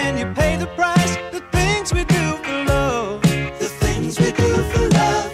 when you pay the price. The things we do for love, the things we do for love.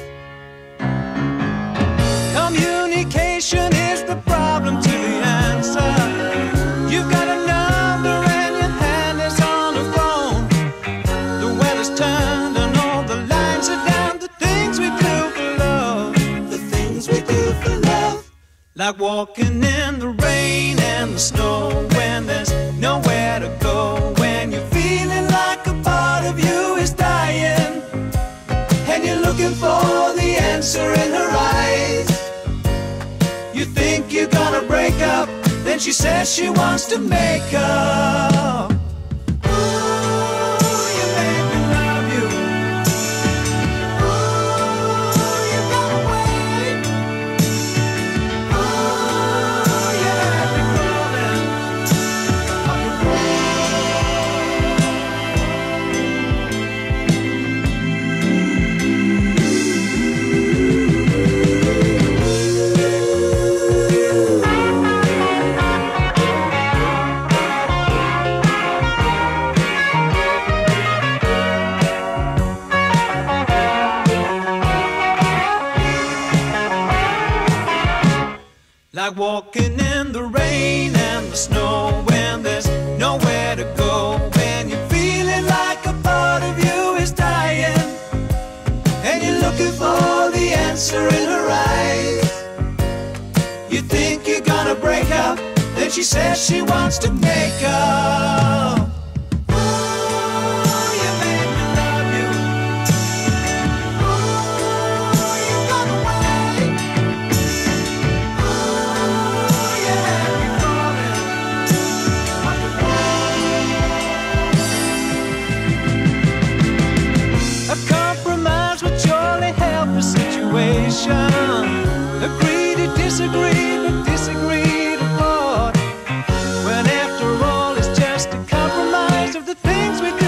Communication is the problem to the answer. You've got a number and your hand is on the phone. The weather's turned and all the lines are down. The things we do for love, the things we do for love. Like walking in the rain and the snow when there's nowhere to go. When you're feeling like a part of you is dying and you're looking for the answer in her eyes. You think you're gonna break up, then she says she wants to make up. Ooh, you made me love you. Ooh, you got away. Ooh, you had me falling. Like walking in the rain and the snow when there's nowhere to go. When you're feeling like a part of you is dying and you're looking for the answer in her eyes. You think you're gonna break up, then she says she wants to make up. Ooh, you made me love you. Ooh, you got away. A compromise would surely help the situation. Agree to disagree, but disagree to part. When after all it's just a compromise of the things we do.